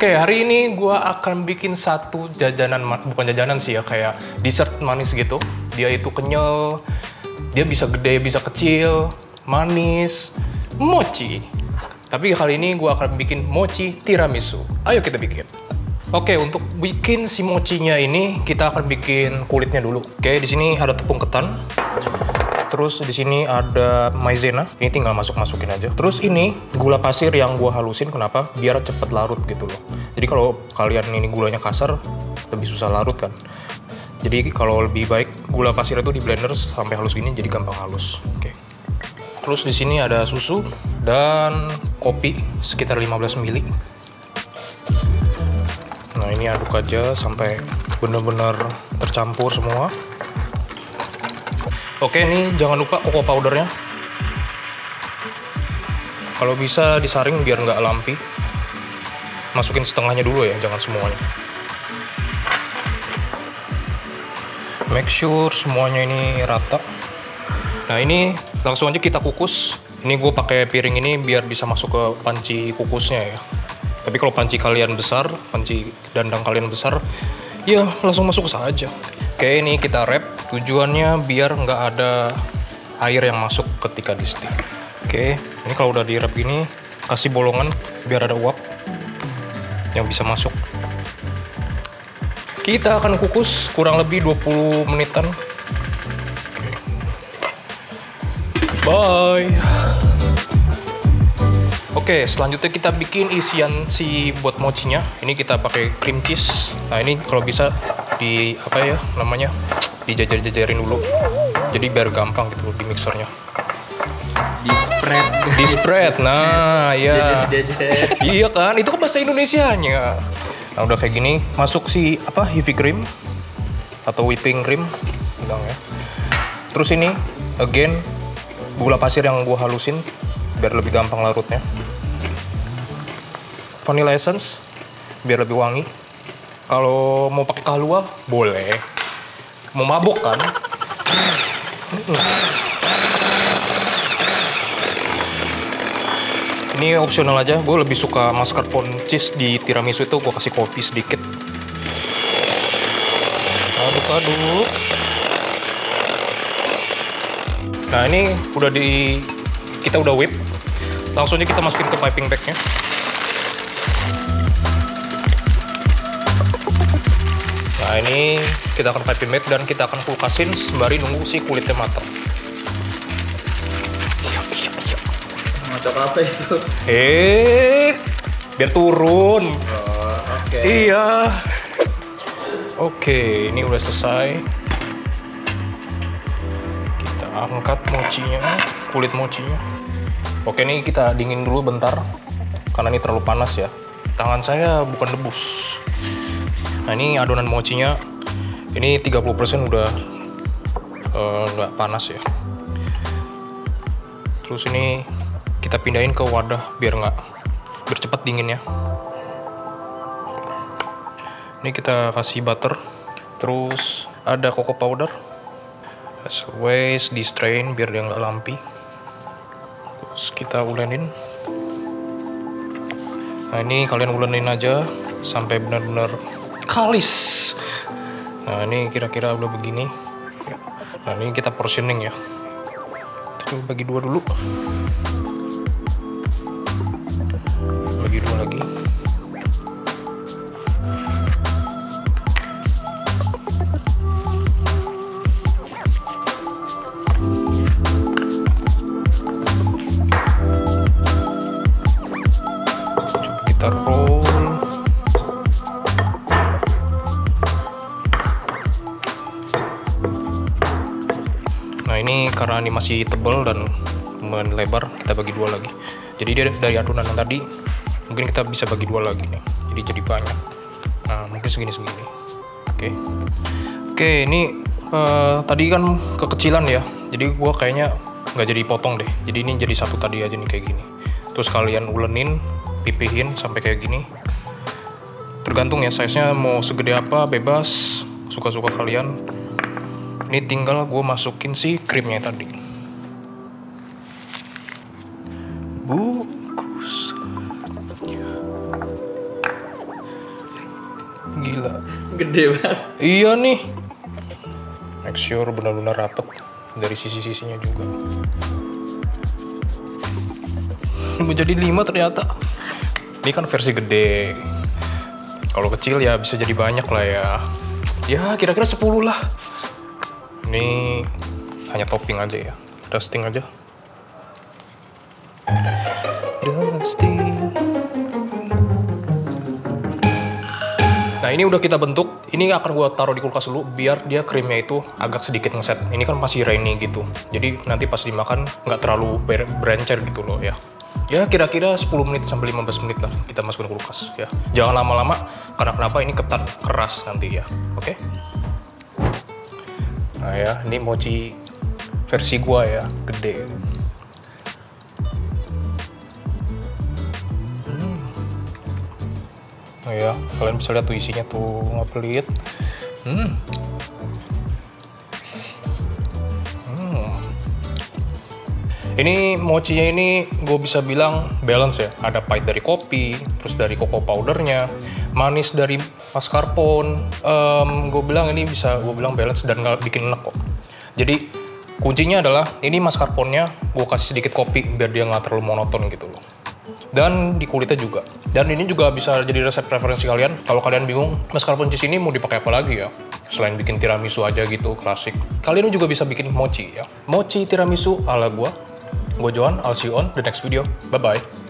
Oke, hari ini gue akan bikin satu jajanan, bukan jajanan sih ya, kayak dessert manis gitu. Dia itu kenyal, dia bisa gede, bisa kecil, manis, mochi. Tapi kali ini gue akan bikin mochi tiramisu. Ayo kita bikin. Oke, untuk bikin si mochinya ini kita akan bikin kulitnya dulu. Oke, di sini ada tepung ketan. Terus di sini ada maizena, ini tinggal masukin aja. Terus ini gula pasir yang gua halusin, kenapa? Biar cepet larut gitu loh. Jadi kalau kalian ini gulanya kasar, lebih susah larut kan. Jadi kalau lebih baik gula pasir itu di blender sampai halus gini, jadi gampang halus. Oke. Terus di sini ada susu dan kopi sekitar 15 ml. Nah ini aduk aja sampai bener-bener tercampur semua. Oke, ini jangan lupa cocoa powdernya. Kalau bisa disaring biar nggak lampi. Masukin setengahnya dulu ya, jangan semuanya. Make sure semuanya ini rata. Nah ini langsung aja kita kukus. Ini gue pakai piring ini biar bisa masuk ke panci kukusnya ya. Tapi kalau panci kalian besar, panci dandang kalian besar, ya langsung masuk saja. Oke, ini kita wrap. Tujuannya biar nggak ada air yang masuk ketika di steam. Oke, ini kalau udah di wrap gini, kasih bolongan biar ada uap yang bisa masuk. Kita akan kukus kurang lebih 20 menitan. Oke. Bye. Oke, selanjutnya kita bikin isian si buat mochinya. Ini kita pakai cream cheese. Nah, ini kalau bisa di apa ya namanya? Dijajar-jajarin dulu. Jadi biar gampang gitu di mixernya. Di spread. Nah, ya. Iya kan? Itu kan bahasa Indonesianya. Nah, udah kayak gini, masuk si apa? Heavy cream atau whipping cream, bilang ya. Terus ini again gula pasir yang gua halusin biar lebih gampang larutnya. Vanilla essence biar lebih wangi. Kalau mau pakai kahlua boleh. Mau mabuk kan? Ini opsional aja. Gue lebih suka mascarpone cheese di tiramisu itu. Gue kasih kopi sedikit. Aduk-aduk. Nah ini udah kita udah whip. Langsung aja kita masukin ke piping bagnya. Nah ini kita akan piping bag dan kita akan kulkasin sembari nunggu si kulitnya matang. Matok apa itu? Biar turun. Oh, oke. Iya. Oke, ini udah selesai. Kita angkat mochinya, kulit mochinya. Oke, ini kita dingin dulu bentar karena ini terlalu panas ya. Tangan saya bukan debus. Nah ini adonan mochinya, ini 30% udah nggak panas ya. Terus ini kita pindahin ke wadah biar cepat dinginnya. Ini kita kasih butter, terus ada cocoa powder. As always di strain biar dia nggak lampi. Terus kita ulenin. Nah ini kalian ulenin aja sampai benar-benar kalis. Nah ini kira-kira udah begini. Nah ini kita portioning ya. Coba bagi dua dulu. Bagi dua lagi. Coba kita roll. Nah ini karena ini masih tebal dan lumayan lebar, kita bagi dua lagi. Jadi dia dari adonan yang tadi, mungkin kita bisa bagi dua lagi nih. Jadi banyak. Nah mungkin segini-segini. Oke, ini tadi kan kekecilan ya. Jadi gua kayaknya nggak jadi potong deh. Jadi ini jadi satu tadi aja nih kayak gini. Terus kalian ulenin, pipihin sampai kayak gini. Tergantung ya size-nya mau segede apa, bebas, suka-suka kalian. Ini tinggal gue masukin si krimnya tadi. Bagus. gede banget. Iya nih. Make sure benar-benar rapet dari sisi-sisinya juga. Mau jadi 5 ternyata. Ini kan versi gede. Kalau kecil ya bisa jadi banyak lah ya. Ya kira-kira 10 lah. Ini hanya topping aja ya. Dusting aja. Dusting. Nah ini udah kita bentuk. Ini akan gua taruh di kulkas dulu biar dia krimnya itu agak sedikit ngeset. Ini kan masih rainy gitu. Jadi nanti pas dimakan nggak terlalu berencer gitu loh ya. Ya kira-kira 10 menit sampai 15 menit lah kita masukin kulkas ya. Jangan lama-lama karena kenapa ini ketat keras nanti ya. Oke? Nah ya, ini mochi versi gua ya, gede. Nah ya, kalian bisa lihat tuh isinya tuh nggak pelit. Ini mochinya ini gue bisa bilang balance ya. Ada pahit dari kopi, terus dari cocoa powdernya, manis dari mascarpone. Gue bilang ini bisa gue bilang balance dan nggak bikin enek kok. Jadi kuncinya adalah ini mascarpone-nya gue kasih sedikit kopi biar dia nggak terlalu monoton gitu loh. Dan di kulitnya juga. Dan ini juga bisa jadi resep preferensi kalian. Kalau kalian bingung mascarpone cheese ini mau dipakai apa lagi ya? Selain bikin tiramisu aja gitu, klasik. Kalian juga bisa bikin mochi ya. Mochi tiramisu ala gue. Gue Johan, I'll see you on the next video. Bye-bye.